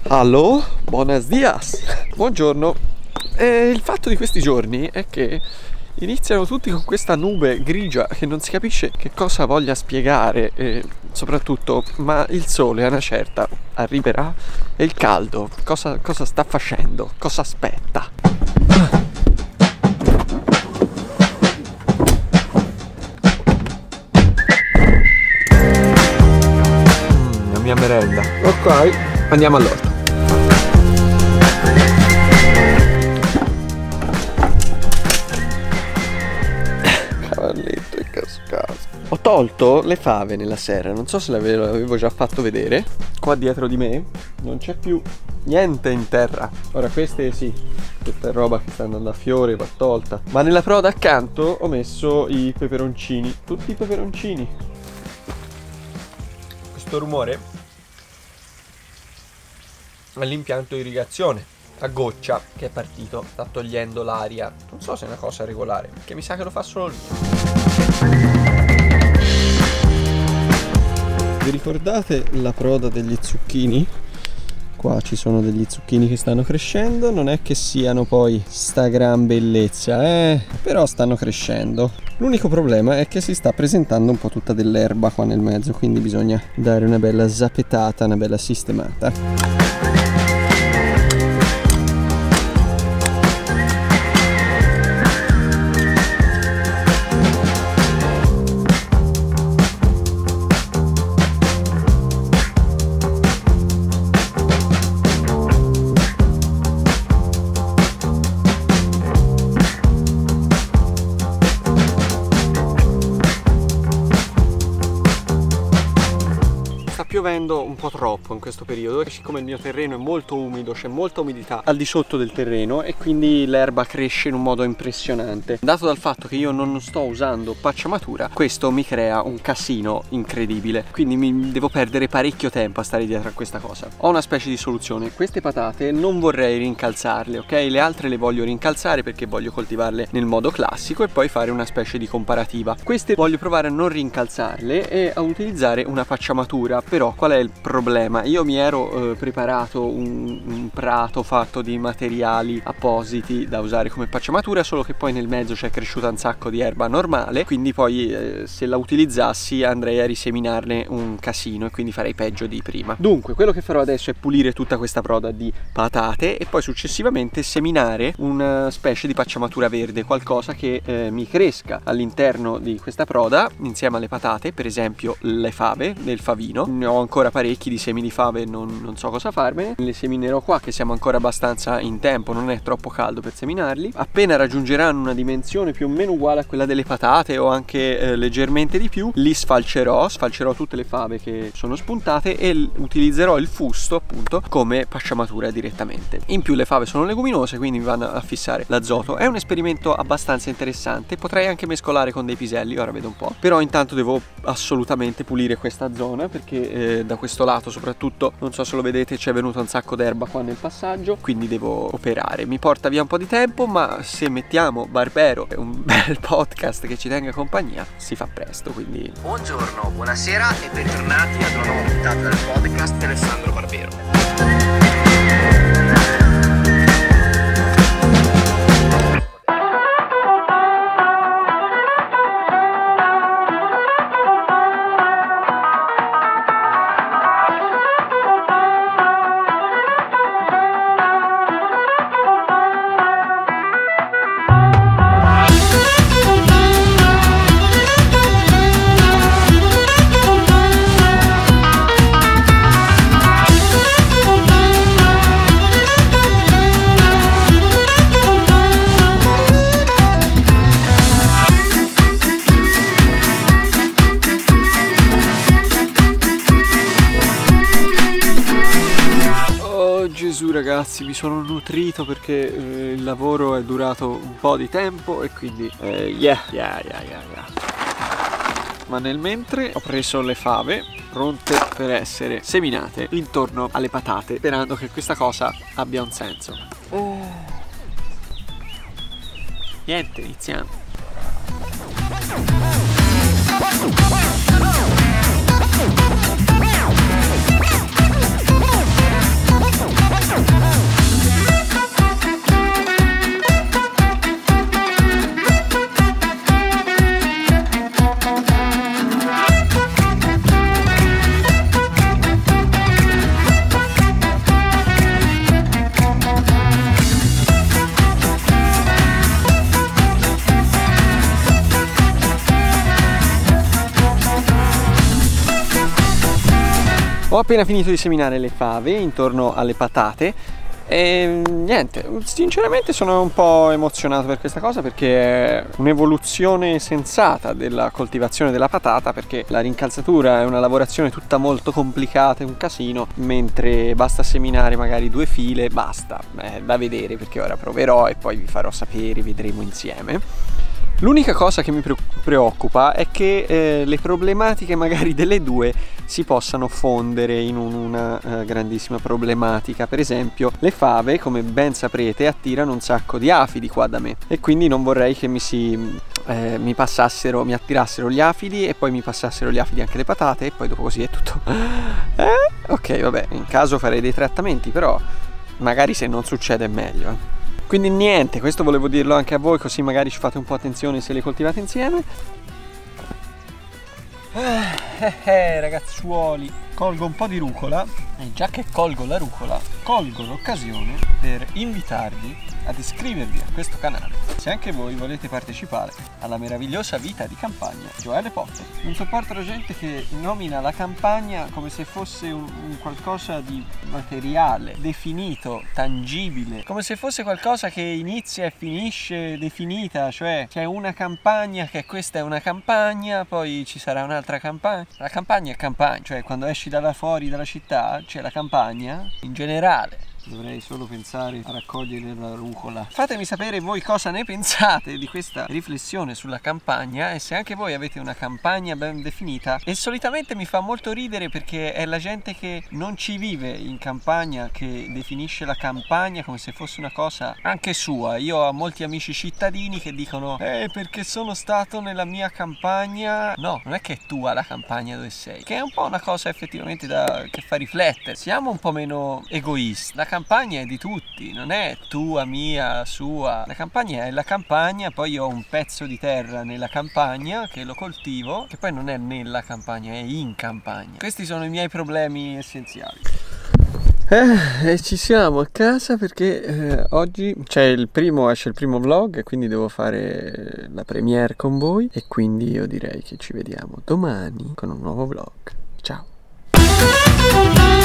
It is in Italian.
Allo, buenos dias, buongiorno. Il fatto di questi giorni è che iniziano tutti con questa nube grigia che non si capisce che cosa voglia spiegare e soprattutto, ma il sole a una certa arriverà e il caldo cosa sta facendo, cosa aspetta. La mia merenda. Ok, andiamo all'orto. Cavalletto e cascato. Ho tolto le fave nella serra, non so se l'avevo già fatto vedere. Qua dietro di me non c'è più niente in terra. Ora queste sì, questa è roba che sta andando a fiore, va tolta. Ma nella proda accanto ho messo i peperoncini, tutti i peperoncini. Questo rumore è l'impianto irrigazione a goccia che è partito, sta togliendo l'aria. Non so se è una cosa regolare, perché mi sa che lo fa solo lì. Vi ricordate la proda degli zucchini? Qua ci sono degli zucchini che stanno crescendo, non è che siano poi sta gran bellezza, però stanno crescendo. L'unico problema è che si sta presentando un po' tutta dell'erba qua nel mezzo, quindi bisogna dare una bella zappetata, una bella sistemata. Piovendo un po' troppo in questo periodo, siccome il mio terreno è molto umido, c'è molta umidità al di sotto del terreno e quindi l'erba cresce in un modo impressionante. Dato dal fatto che io non sto usando pacciamatura, questo mi crea un casino incredibile, quindi mi devo perdere parecchio tempo a stare dietro a questa cosa. Ho una specie di soluzione: queste patate non vorrei rincalzarle, ok? Le altre le voglio rincalzare perché voglio coltivarle nel modo classico e poi fare una specie di comparativa. Queste voglio provare a non rincalzarle e a utilizzare una pacciamatura. Però qual è il problema? Io mi ero preparato un prato fatto di materiali appositi da usare come pacciamatura, solo che poi nel mezzo c'è cresciuta un sacco di erba normale, quindi poi se la utilizzassi andrei a riseminarne un casino e quindi farei peggio di prima. Dunque quello che farò adesso è pulire tutta questa proda di patate e poi successivamente seminare una specie di pacciamatura verde, qualcosa che mi cresca all'interno di questa proda insieme alle patate, per esempio le fave del favino. Ne ho ancora parecchi di semi di fave, non so cosa farmene. Le seminerò qua che siamo ancora abbastanza in tempo, non è troppo caldo per seminarli. Appena raggiungeranno una dimensione più o meno uguale a quella delle patate o anche leggermente di più, li sfalcerò tutte le fave che sono spuntate e utilizzerò il fusto appunto come pacciamatura direttamente. In più le fave sono leguminose, quindi mi vanno a fissare l'azoto. È un esperimento abbastanza interessante, potrei anche mescolare con dei piselli, ora vedo un po'. Però intanto devo assolutamente pulire questa zona perché da questo lato soprattutto, non so se lo vedete, c'è venuto un sacco d'erba qua nel passaggio, quindi devo operare. Mi porta via un po' di tempo, ma se mettiamo Barbero e un bel podcast che ci tenga compagnia si fa presto, quindi buongiorno, buonasera e bentornati ad una nuova puntata del podcast di Alessandro Barbero. Gesù ragazzi, mi sono nutrito perché il lavoro è durato un po' di tempo e quindi Ma nel mentre ho preso le fave pronte per essere seminate intorno alle patate, sperando che questa cosa abbia un senso. Niente, iniziamo. Ho appena finito di seminare le fave intorno alle patate e niente, sinceramente sono un po' emozionato per questa cosa, perché è un'evoluzione sensata della coltivazione della patata, perché la rincalzatura è una lavorazione tutta molto complicata, è un casino, mentre basta seminare magari 2 file, basta, è da vedere, perché ora proverò e poi vi farò sapere, vedremo insieme. L'unica cosa che mi preoccupa è che le problematiche magari delle due si possano fondere in una grandissima problematica. Per esempio, le fave, come ben saprete, attirano un sacco di afidi qua da me, e quindi non vorrei che mi attirassero gli afidi e poi mi passassero gli afidi anche le patate, e poi dopo così è tutto. Ok, vabbè, in caso farei dei trattamenti, però magari se non succede è meglio. Quindi niente, questo volevo dirlo anche a voi, così magari ci fate un po' attenzione se le coltivate insieme. Ragazzuoli, colgo un po' di rucola, e già che colgo la rucola, colgo l'occasione per invitarvi ad iscrivervi a questo canale se anche voi volete partecipare alla meravigliosa vita di campagna Joele Potter. Non sopporto la gente che nomina la campagna come se fosse un qualcosa di materiale, definito, tangibile, come se fosse qualcosa che inizia e finisce definita, cioè c'è una campagna, che questa è una campagna, poi ci sarà un'altra campagna. La campagna è campagna, cioè quando esci fuori dalla città c'è la campagna in generale. Dovrei solo pensare a raccogliere la rucola. Fatemi sapere voi cosa ne pensate di questa riflessione sulla campagna, e se anche voi avete una campagna ben definita. E solitamente mi fa molto ridere, perché è la gente che non ci vive in campagna che definisce la campagna come se fosse una cosa anche sua. Io ho molti amici cittadini che dicono perché sono stato nella mia campagna. No, non è che è tua la campagna dove sei, che è un po' una cosa effettivamente che fa riflettere. Siamo un po' meno egoisti. La campagna è di tutti, non è tua, mia, sua. La campagna è la campagna, poi io ho un pezzo di terra nella campagna che lo coltivo, che poi non è nella campagna, è in campagna. Questi sono i miei problemi essenziali. E ci siamo a casa, perché oggi esce il primo vlog, e quindi devo fare la premiere con voi, e quindi io direi che ci vediamo domani con un nuovo vlog. Ciao!